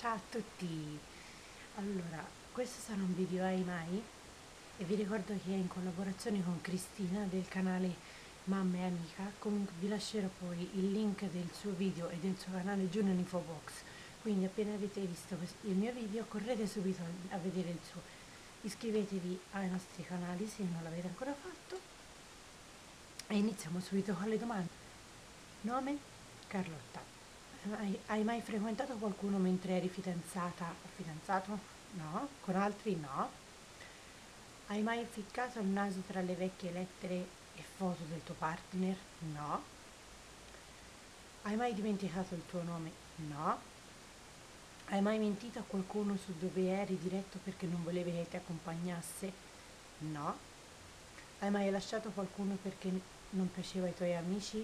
Ciao a tutti! Allora, questo sarà un video Hai Mai e vi ricordo che è in collaborazione con Cristina del canale Mamma e Amica. Comunque vi lascerò poi il link del suo video e del suo canale giù nell'info box. Quindi appena avete visto il mio video correte subito a vedere il suo. Iscrivetevi ai nostri canali se non l'avete ancora fatto e iniziamo subito con le domande. Nome? Carlotta. Hai mai frequentato qualcuno mentre eri fidanzata o fidanzato? No. Con altri? No. Hai mai ficcato il naso tra le vecchie lettere e foto del tuo partner? No. Hai mai dimenticato il tuo nome? No. Hai mai mentito a qualcuno su dove eri diretto perché non volevi che ti accompagnasse? No. Hai mai lasciato qualcuno perché non piaceva ai tuoi amici?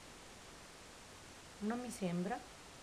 Non mi sembra.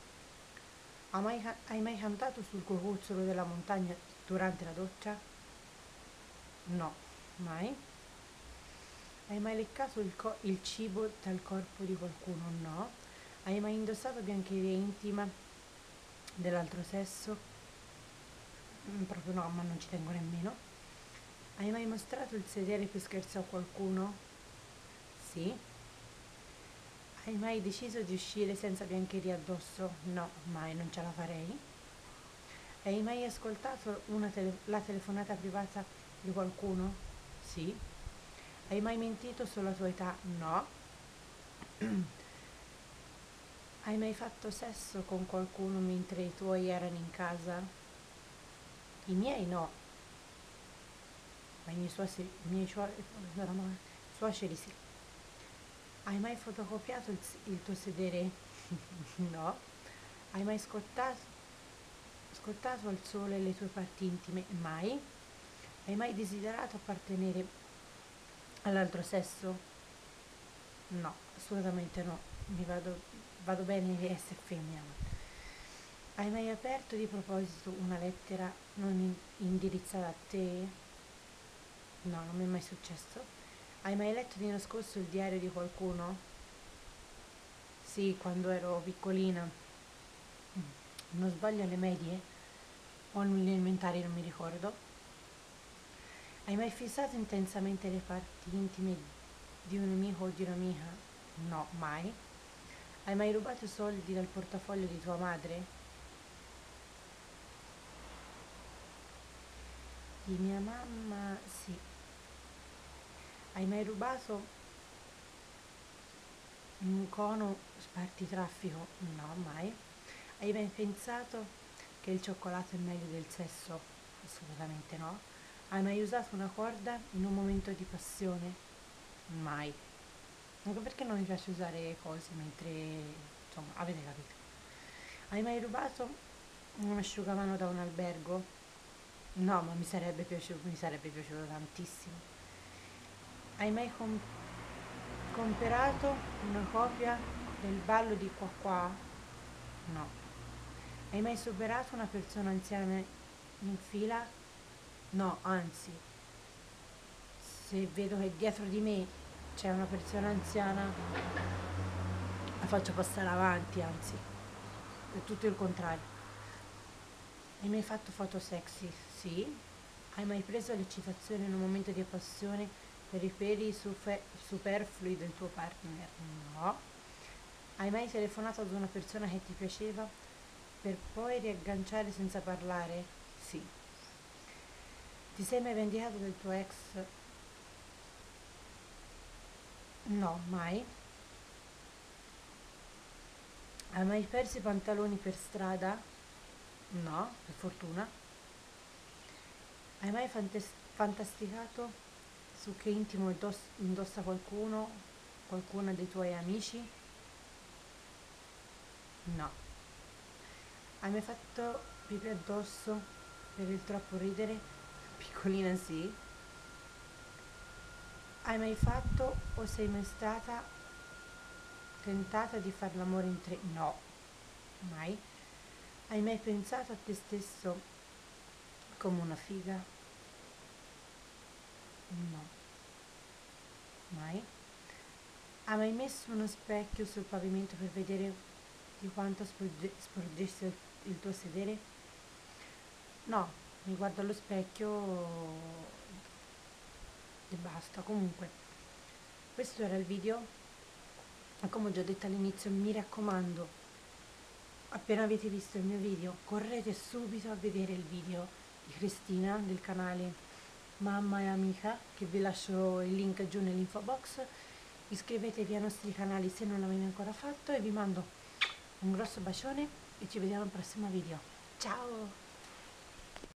Hai mai cantato sul cocuzzolo della montagna durante la doccia? No, mai. Hai mai leccato il cibo dal corpo di qualcuno? No. Hai mai indossato biancheria intima dell'altro sesso? Proprio no, ma non ci tengo nemmeno. Hai mai mostrato il sedere per scherzo a qualcuno? Sì. Hai mai deciso di uscire senza biancheria addosso? No, mai, non ce la farei. Hai mai ascoltato la telefonata privata di qualcuno? Sì. Hai mai mentito sulla tua età? No. Hai mai fatto sesso con qualcuno mentre i tuoi erano in casa? I miei no, ma suoceri sì. Hai mai fotocopiato il tuo sedere? No. Hai mai scottato al sole le tue parti intime? Mai. Hai mai desiderato appartenere all'altro sesso? No, assolutamente no. Vado bene di essere femmina. Hai mai aperto di proposito una lettera non indirizzata a te? No, non mi è mai successo. Hai mai letto di nascosto il diario di qualcuno? Sì, quando ero piccolina. Non sbaglio alle medie o alle elementari, non mi ricordo. Hai mai fissato intensamente le parti intime di un amico o di un'amica? No, mai. Hai mai rubato soldi dal portafoglio di tua madre? Di mia mamma, sì. Hai mai rubato un cono spartitraffico? No, mai. Hai mai pensato che il cioccolato è meglio del sesso? Assolutamente no. Hai mai usato una corda in un momento di passione? Mai. Anche perché non mi piace usare cose mentre, insomma, avete capito. Hai mai rubato un asciugamano da un albergo? No, ma mi sarebbe piaciuto tantissimo. Hai mai comprato una copia del ballo di qua qua? No. Hai mai superato una persona anziana in fila? No, anzi, se vedo che dietro di me c'è una persona anziana, la faccio passare avanti, anzi, è tutto il contrario. Hai mai fatto foto sexy? Sì. Hai mai preso l'eccitazione in un momento di passione per i peli superflui del tuo partner? No. Hai mai telefonato ad una persona che ti piaceva per poi riagganciare senza parlare? Sì. Ti sei mai vendicato del tuo ex? No, mai. Hai mai perso i pantaloni per strada? No, per fortuna. Hai mai fantasticato su che intimo indossa qualcuna dei tuoi amici? No. Hai mai fatto pipì addosso per il troppo ridere? Piccolina sì. Hai mai fatto o sei mai stata tentata di fare l'amore in tre? No, mai. Hai mai pensato a te stesso come una figa? No, mai. Hai mai messo uno specchio sul pavimento per vedere di quanto sporgesse il tuo sedere? No, mi guardo allo specchio e basta. Comunque, questo era il video. E come ho già detto all'inizio, mi raccomando, appena avete visto il mio video, correte subito a vedere il video di Cristina del canale Mamma e Amica, che vi lascio il link giù nell'info box. Iscrivetevi ai nostri canali se non l'avete ancora fatto e vi mando un grosso bacione e ci vediamo al prossimo video. Ciao!